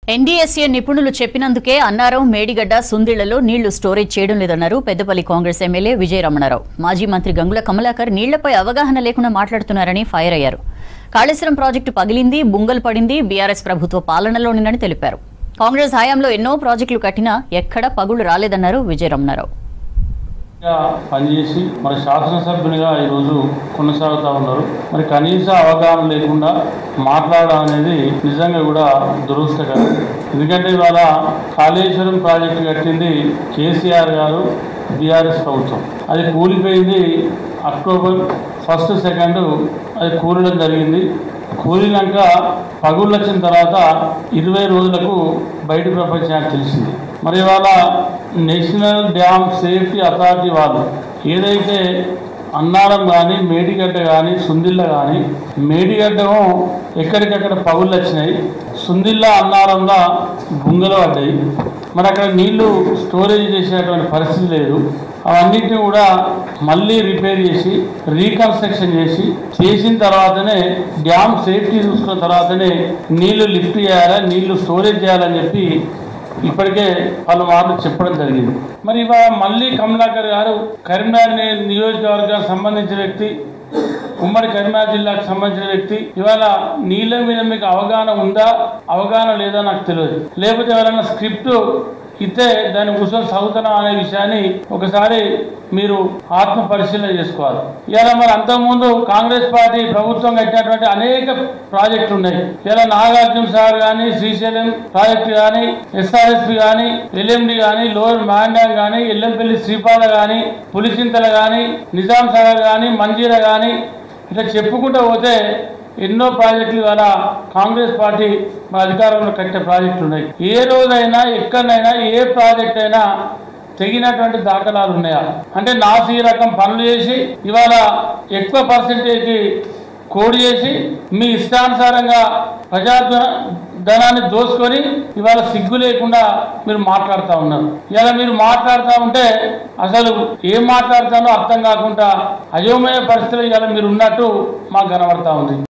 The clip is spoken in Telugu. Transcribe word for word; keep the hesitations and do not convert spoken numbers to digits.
ఎన్డీఎస్ఏ నిపుణులు చెప్పినందుకే అన్నారం మేడిగడ్డ సుందిళ్లలో నీళ్లు స్టోరేజ్ చేయడం లేదన్నారు పెద్దపల్లి కాంగ్రెస్ ఎమ్మెల్యే విజయ రమణారావు. మాజీ మంత్రి గంగుల కమలాకర్ నీళ్లపై అవగాహన లేకుండా మాట్లాడుతున్నారని ఫైర్ అయ్యారు. కాళేశ్వరం ప్రాజెక్టు పగిలింది, బుంగలు పడింది బీఆర్ఎస్ ప్రభుత్వ పాలనలోనేనని తెలిపారు. కాంగ్రెస్ హయాంలో ఎన్నో ప్రాజెక్టులు కట్టినా ఎక్కడా పగుళ్లు రాలేదన్నారు విజయ రమణారావు. పనిచేసి మరి శాసనసభ్యునిగా ఈరోజు కొనసాగుతూ ఉన్నారు. మరి కనీస అవగాహన లేకుండా మాట్లాడడం అనేది నిజంగా కూడా దురదృష్టకరం. ఎందుకంటే ఇవాళ కాళేశ్వరం ప్రాజెక్టు కట్టింది కేసీఆర్ గారు, బీఆర్ఎస్ ప్రభుత్వం. అది కూలిపోయింది అక్టోబర్ ఫస్ట్ సెకండ్ అది కూలడం జరిగింది. కూలినాక పగుళ్ళు వచ్చిన తర్వాత ఇరవై రోజులకు బయట ప్రపంచానికి తెలిసింది. మరి ఇవాళ నేషనల్ డ్యామ్ సేఫ్టీ అథారిటీ వాళ్ళు ఏదైతే అన్నారం కానీ మేడిగడ్డ కానీ సుందిళ్ళ కానీ మేడిగడ్డ ఎక్కడికక్కడ పగుళ్ళు వచ్చినాయి, సుందిళ్ళ అన్నారంలో బుంగలు పడ్డాయి. మరి అక్కడ నీళ్లు స్టోరేజ్ చేసేటువంటి పరిస్థితి లేదు. అవన్నిటిని కూడా మళ్ళీ రిపేర్ చేసి రీకన్స్ట్రక్షన్ చేసి చేసిన తర్వాతనే డ్యామ్ సేఫ్టీ చూసుకున్న తర్వాతనే నీళ్లు లిఫ్ట్ చేయాలి, నీళ్లు స్టోరేజ్ చేయాలని చెప్పి ఇప్పటికే పలు మార్లు చెప్పడం జరిగింది. మరి ఇవాళ మళ్ళీ కమలాకర్ గారు కరీంనగర్ నియోజకవర్గానికి సంబంధించిన వ్యక్తి, ఉమ్మడి కరీంనగర్ జిల్లాకు సంబంధించిన వ్యక్తి, ఇవాళ నీళ్ళ మీద మీకు అవగాహన ఉందా అవగాహన లేదా నాకు తెలియదు. లేకపోతే ఎవరైనా స్క్రిప్ట్ ఇస్తే దాని కోసం చదువుతున్నా అనే విషయాన్ని ఒకసారి మీరు ఆత్మ పరిశీలన చేసుకోవాలి. ఇలా మరి అంతకుముందు కాంగ్రెస్ పార్టీ ప్రభుత్వం కట్టినటువంటి అనేక ప్రాజెక్టులు ఉన్నాయి. ఇలా నాగార్జున సాగర్ కానీ, శ్రీశైలం ప్రాజెక్టు కానీ, ఎస్ఆర్ఎస్పి కానీ, ఎల్ఎండి కానీ, లోవర్ మ్యాండాం కానీ, ఎల్లంపల్లి శ్రీపాద కానీ, పులిచింతల కానీ, నిజాం సాగర్ కానీ, మంజీరా కానీ, ఇట్లా చెప్పుకుంటూ పోతే ఎన్నో ప్రాజెక్టులు ఇవాళ కాంగ్రెస్ పార్టీ మా అధికారంలో కట్టే ప్రాజెక్టులు ఉన్నాయి. ఏ రోజైనా ఎక్కడైనా ఏ ప్రాజెక్ట్ అయినా తెగినటువంటి దాఖలాలు ఉన్నాయా అంటే నాసి రకం పనులు చేసి ఇవాళ ఎక్కువ పర్సెంటేజ్ కోడ్ చేసి మీ ఇష్టానుసారంగా ప్రజా ధనాన్ని దోసుకొని ఇవాళ సిగ్గు లేకుండా మీరు మాట్లాడుతూ ఉన్నారు. ఇలా మీరు మాట్లాడుతూ ఉంటే అసలు ఏం మాట్లాడుతానో అర్థం కాకుండా అయోమయ పరిస్థితులు ఇలా మీరు ఉన్నట్టు మాకు కనబడతా ఉంది.